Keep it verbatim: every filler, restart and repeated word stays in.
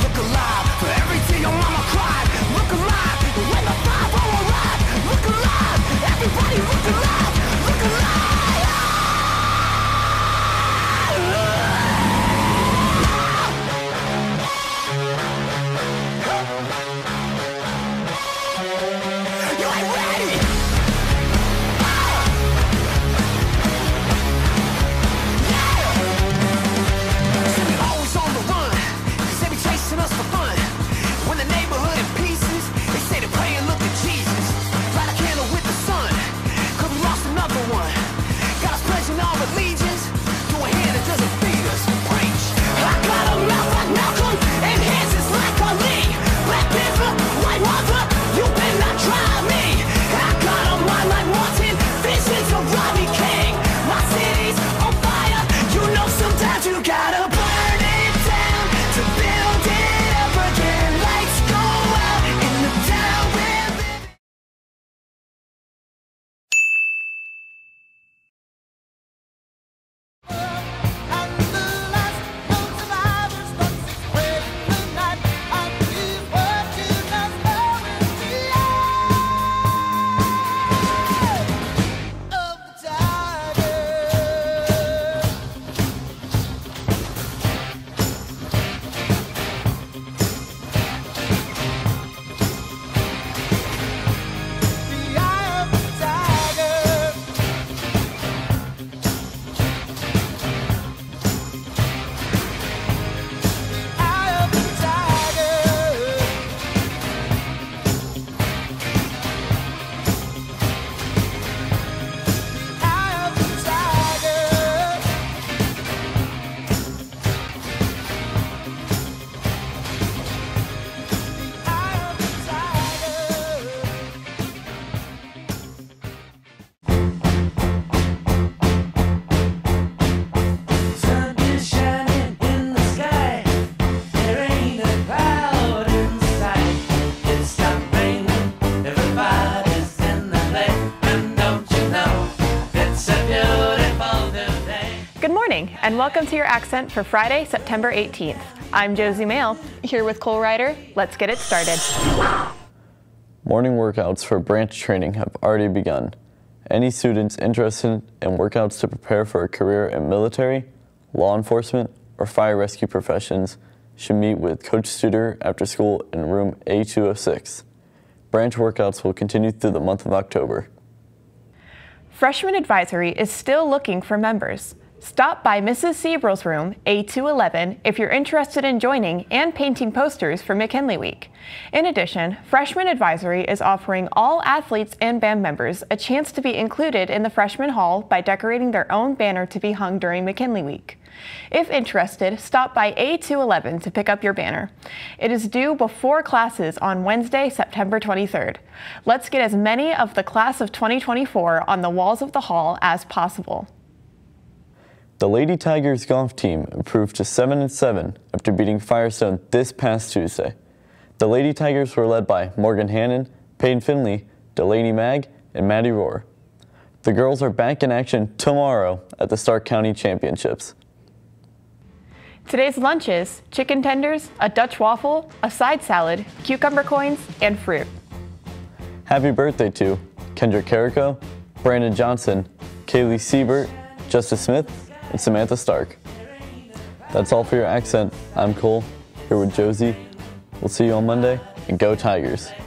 look alive. For everything your mama cried, look alive. When the five oh arrive, look alive. Everybody look alive, look alive. You ain't ready. Us for fun. When the neighborhood in pieces, they say to pray and look at Jesus. Light a candle with the sun, cause we lost another one. Got us pledging our allegiance to a hand that doesn't feed us. Preach. I got a mouth like Malcolm and hands is like Ali. Black Panther, White Panther, you better not try me. I got a mind like Martin, visions of Robbie King. My city's on fire, you know sometimes you gotta burn it down to build it. Good morning, and welcome to your Accent for Friday, September eighteenth. I'm Josie Mail, here with Cole Ryder. Let's get it started. Morning workouts for branch training have already begun. Any students interested in workouts to prepare for a career in military, law enforcement, or fire rescue professions should meet with Coach Studer after school in room A two oh six. Branch workouts will continue through the month of October. Freshman Advisory is still looking for members. Stop by Missus Seabrill's room, A two eleven, if you're interested in joining and painting posters for McKinley Week. In addition, Freshman Advisory is offering all athletes and band members a chance to be included in the Freshman Hall by decorating their own banner to be hung during McKinley Week. If interested, stop by A two eleven to pick up your banner. It is due before classes on Wednesday, September twenty-third. Let's get as many of the class of twenty twenty-four on the walls of the hall as possible. The Lady Tigers golf team improved to seven and seven after beating Firestone this past Tuesday. The Lady Tigers were led by Morgan Hannon, Peyton Finley, Delaney Mag, and Maddie Rohr. The girls are back in action tomorrow at the Stark County Championships. Today's lunch is chicken tenders, a Dutch waffle, a side salad, cucumber coins, and fruit. Happy birthday to Kendrick Carrico, Brandon Johnson, Kaylee Siebert, Justice Smith, and Samantha Stark. That's all for your Accent. I'm Cole, here with Josie. We'll see you on Monday, and go Tigers.